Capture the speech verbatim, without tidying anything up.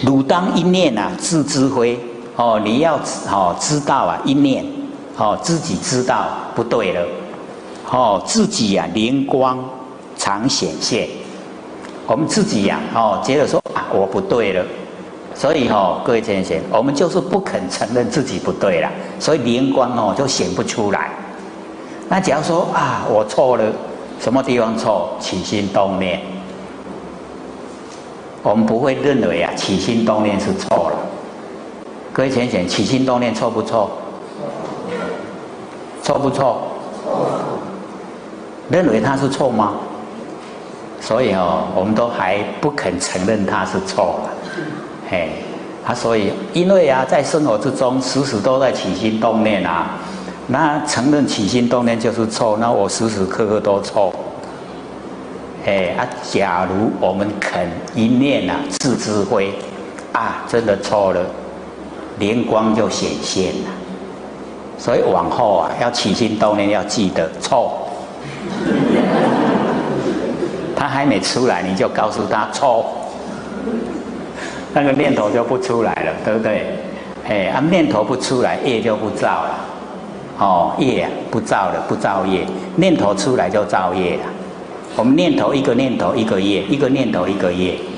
汝当一念啊，自知非。哦，你要哦知道啊，一念哦自己知道不对了。哦，自己啊灵光常显现。我们自己呀、啊，哦觉得说啊我不对了。所以哦，各位先生，我们就是不肯承认自己不对了，所以灵光哦就显不出来。那假如说啊，我错了，什么地方错？起心动念。我们不会认为啊，起心动念是错了。各位先生，起心动念错不错？错不错？认为它是错吗？所以哦，我们都还不肯承认它是错了。嘿，啊，所以因为啊，在生活之中时时都在起心动念啊，那承认起心动念就是错，那我时时刻刻都错。哎啊，假如我们肯一念啊自知非啊，真的错了，灵光就显现了。所以往后啊，要起心动念要记得错。他还没出来，你就告诉他错。那个念头就不出来了，对不对？哎，啊，念头不出来，业就不造了。哦，业啊不造了，不造业，念头出来就造业了。我们念头一个念头一个业，一个念头一个业。